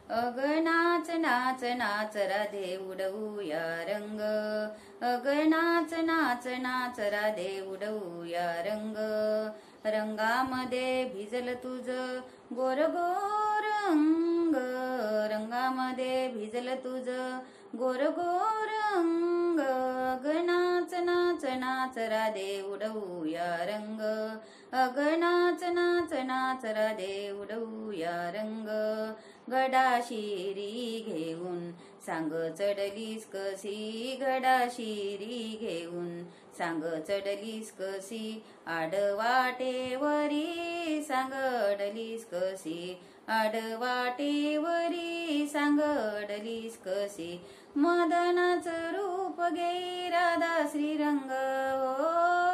अग नाच नाच नाच राधे उडवूया रंग, अग नाच नाच नाच राधे उडवूया रंग, रंगामध्ये भिजल तुझ गोर गोर अंग, रंगामध्ये भिजल तुझ गोर गोर अंग, अग नाच नाच नाच राधे उडवूया रंग, अग नाच नाच नाच राधे उडवूया रंग, गडाशिरी घेऊन सांग चढलीस कशी, गडाशिरी घेऊन सांग चढलीस कशी, आडवाटेवरी सांगडलीस कशी, आडवाटेवरी सांगडलीस कशी, मदनाचं रूप घे राधा श्रीरंग, ओ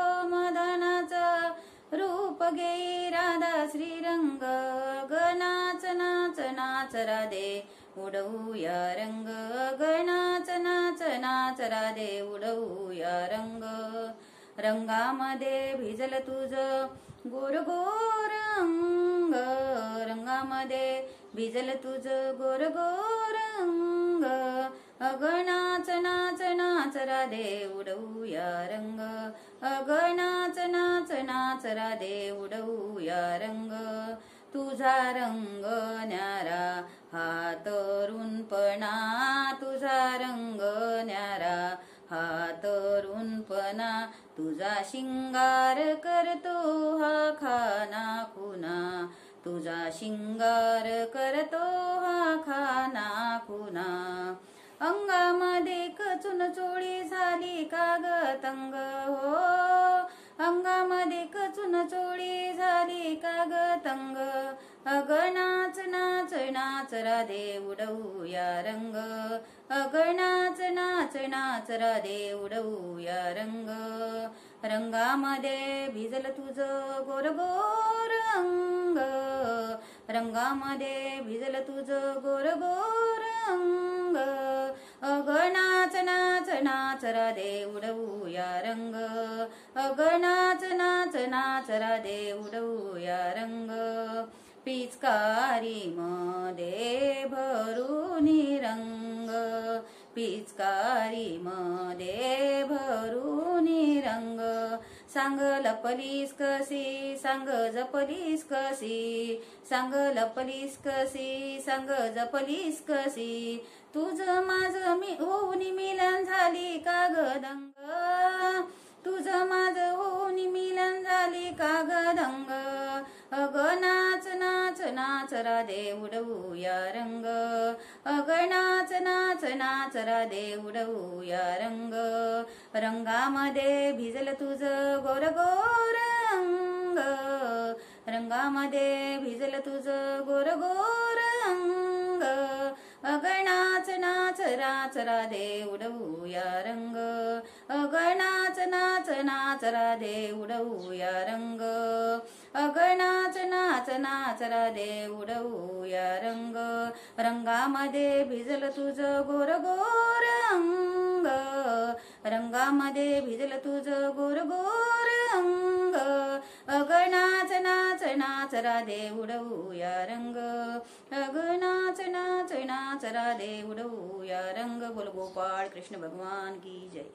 मदनाचं रूप घे राधा श्रीरंग, ग नाच नाच नाच राधे उडवूया रंग, ग नाच नाच नाच राधे उडवूया रंग, रंगामध्ये भिजल तुझ गोर गोर अंग, रंगामध्ये भिजल तुझ गोर गोर अंग, अग नाच नाच नाच राधे उडवूया रंग, अग नाच नाच नाच राधे उडवूया रंग, तुझा रंग न्यारा हा तरुणपणा, तुझा रंग न्यारा हा तरुणपणा, तुझा शिंगार करतो हा खाना खुना, तुझा शिंगार करतो हा खाना खुना, अंगामध्ये कचून चोळी झाली का ग तंग, हो अंगामध्ये कचून चोळी झाली का ग तंग, अग नाच नाच नाच राधे उडवूया रंग, अग नाच नाच नाच राधे उडवूया रंग, रंगामध्ये भिजल तुझ गोर गोर अंग, रंगामध्ये भिजल तुझ गोर गोर अंग, अग नाच नाच नाच राधे उडवूया रंग, अग नाच नाच नाच राधे उडवूया रंग, पिचकारी मध्ये भरून रंग, पिचकारी मध्ये भरून रंग, सांग लपलीस कशी सांग जपलीस कशी, सांग लपलीस कशी सांग जपलीस कशी, तुझ माझ होऊन मिलन झाली का ग दंग, तुझ माझ होऊन मिलन झाली का ग दंग, अग नाच नाच नाच राधे उडवूया रंग, अग नाच नाच नाच राधे उडवूया रंग, रंगामध्ये भिजल तुझ गोर गोर अंग, रंगामध्ये भिजल तुझ गोर गोर अंग, अग नाच नाच नाच राधे उडवूया रंग, अग नाच नाच नाच राधे उडवूया रंग, अग नाच नाच नाच राधे उडवूया रंग, रंगामध्ये भिजल तुझ गोर गोर अंग, रंगामध्ये भिजल तुझ गोर गोर अंग, अग नाच नाच नाच राधे उडवूया रंग, अग नाच नाच नाच राधे उडवूया रंग, बोल गोपाळ कृष्ण भगवान की जय.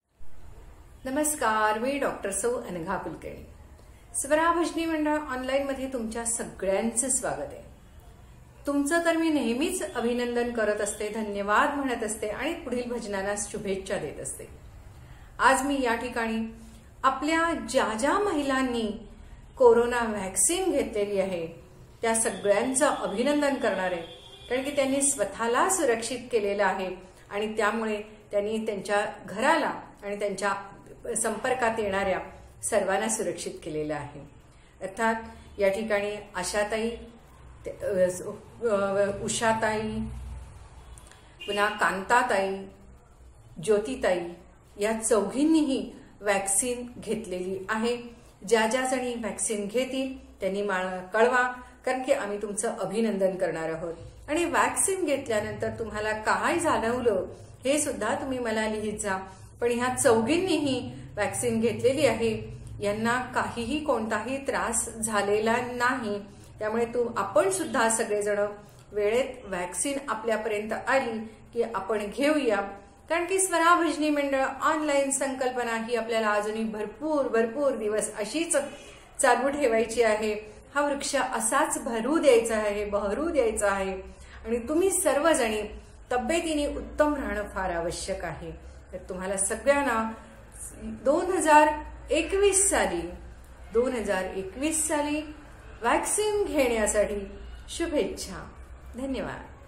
नमस्कार, मी डॉक्टर सौ अनघा कुलकर्णी. स्वरा भजनी मंडळ ऑनलाईन मध्ये तुमच्या सगळ्यांचे स्वागत आहे. तुमचं तर मी नेहमीच अभिनंदन करत असते, धन्यवाद म्हणत असते आणि पुढील भजनाला शुभेच्छा देत असते. आज मी या ठिकाणी आपल्या ज्या ज्या महिलांनी कोरोना व्हॅक्सिन घेतलेली आहे त्या सगळ्यांचं अभिनंदन करणार आहे, कारण की त्यांनी स्वतःला सुरक्षित केलेलं आहे आणि त्यामुळे त्यांनी त्यांच्या घराला आणि त्यांच्या संपर्कात येणाऱ्या सर्वांना सुरक्षित केलेलं आहे. अर्थात या ठिकाणी आशाताई, उषाताई, पुन्हा कांताताई, ज्योतिताई या चौघींनीही व्हॅक्सिन घेतलेली आहे. ज्या ज्या जणी व्हॅक्सिन घेतील त्यांनी कळवा, कारण की आम्ही तुमचं अभिनंदन करणार आहोत. आणि व्हॅक्सिन घेतल्यानंतर तुम्हाला काय जाणवलं हे सुद्धा तुम्ही मला लिहित जा. पण ह्या चौघींनीही व्हॅक्सिन घेतलेली आहे, यांना काहीही कोणताही त्रास झालेला नाही. त्यामुळे आपण सुद्धा सगळेजण वेळेत वॅक्सिन आपल्यापर्यंत आली की आपण घेऊया, कारण की स्वरा भजनी मंडळ ऑनलाईन संकल्पना ही आपल्याला अजूनही भरपूर दिवस अशीच चालू ठेवायची आहे. हा वृक्ष असाच बहरू द्यायचा आहे आणि तुम्ही सर्वजणी तब्येतीने उत्तम राहणं फार आवश्यक आहे. तर तुम्हाला सगळ्यांना 2021 साली वॅक्सिन घेण्यासाठी शुभेच्छा. धन्यवाद.